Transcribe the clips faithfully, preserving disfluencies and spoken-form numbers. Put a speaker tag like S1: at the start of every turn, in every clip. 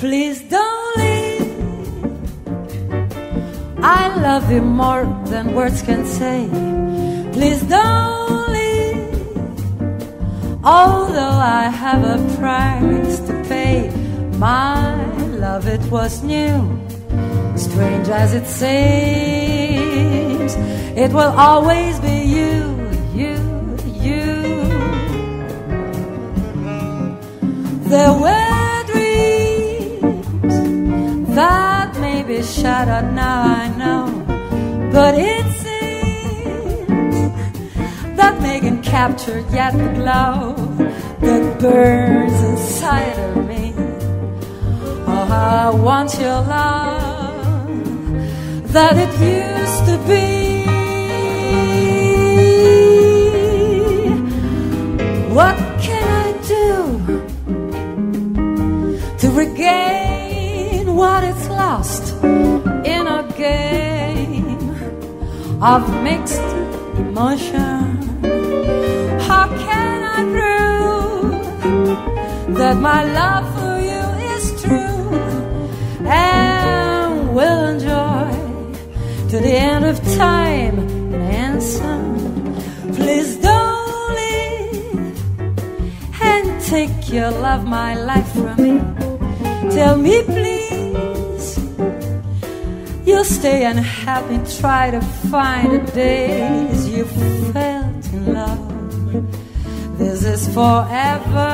S1: Please don't leave. I love you more than words can say. Please don't leave. Although I have a price to pay, my love, it was new. Strange as it seems, it will always be you, you, you. There were dreams that may be shattered now, I know, but it seems that Megan captured yet the glow that burns inside of me. Oh, how I want your love that it used to be. What can I do to regain what is lost in a game of mixed emotion? How can I prove that my love for you is true and will enjoy to the end of time and answer? Please don't leave and take your love, my life from me. Tell me please you'll stay unhappy, try to find the days you felt in love. This is forever.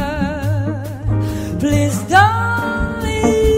S1: Please don't leave.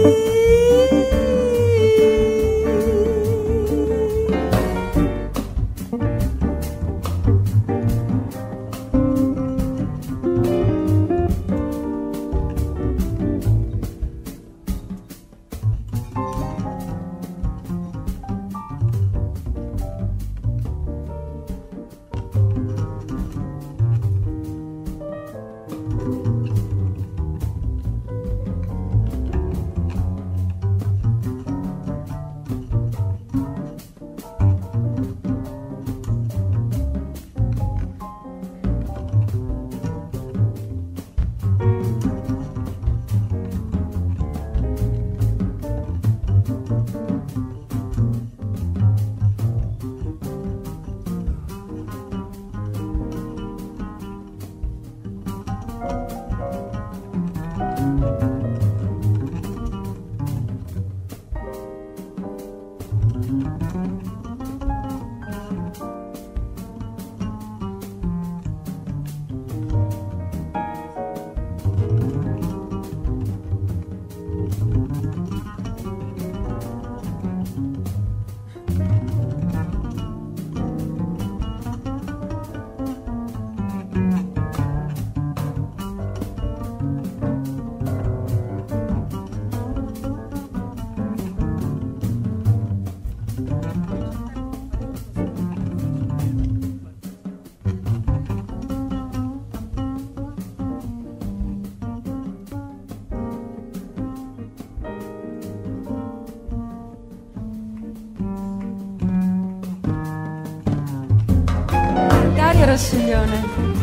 S1: Rossiglione.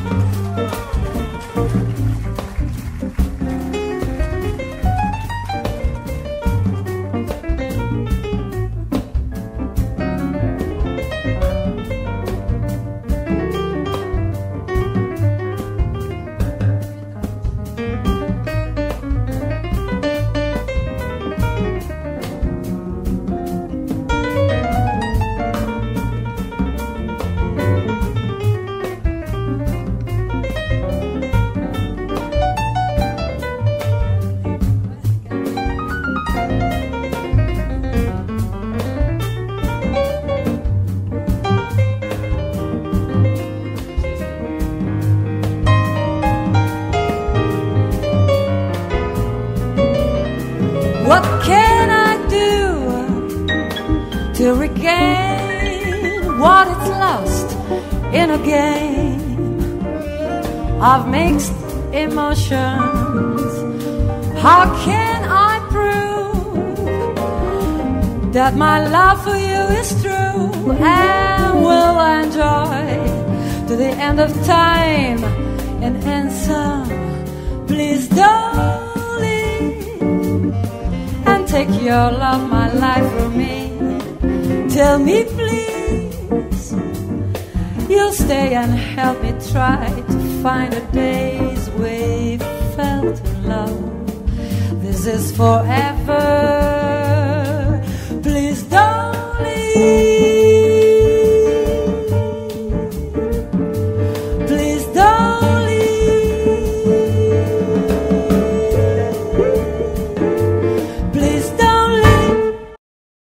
S1: What can I do to regain what is lost in a game of mixed emotions? How can I prove that my love for you is true and will enjoy to the end of time and answer? Please don't leave. take your love, my life from me. Tell me please, you'll stay and help me try to find a days we felt in love. This is forever. Please don't leave.